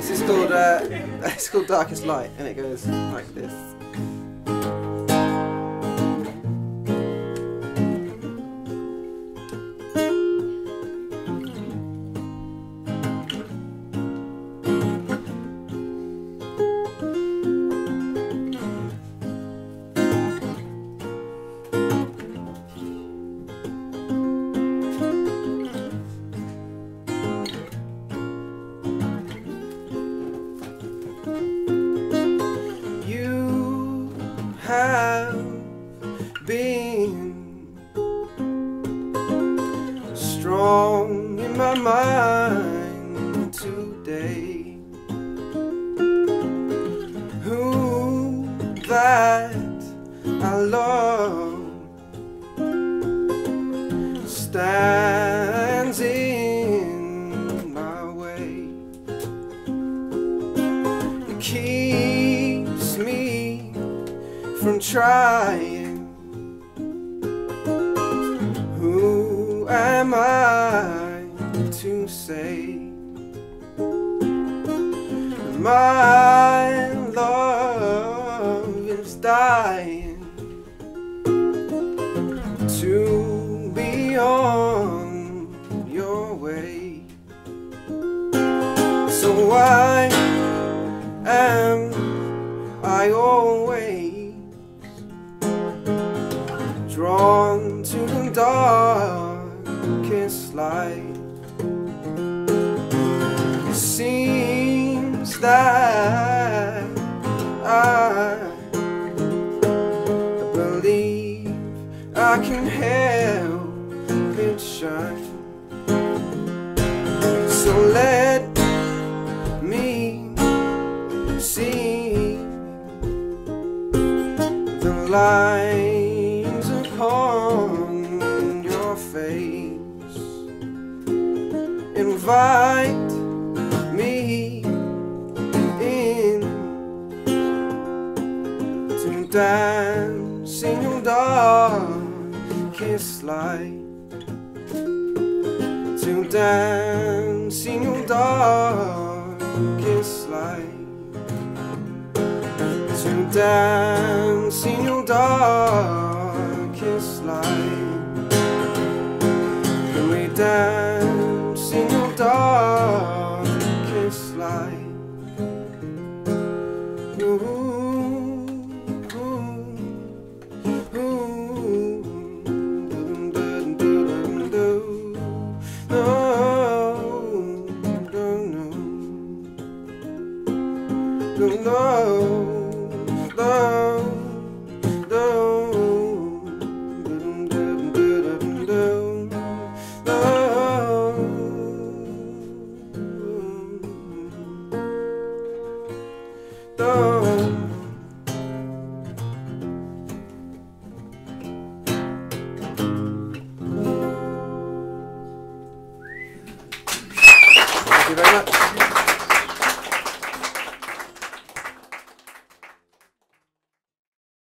This is called it's called Darkest Light, and it goes like this. Have been strong in my mind today. Who that I love stands in my way. It keeps me from trying. Who am I to say my love is dying to be on your way? So why am I always drawn to the darkest light? It seems that I believe I can help it shine. So let me see the lines upon your face. Invite me in to dance in your darkest light. To dance in your darkest light. To dance in your darkest light. Can we dance in your darkest light? Ooh, ooh, ooh, no, no, no, no. Thank you very much.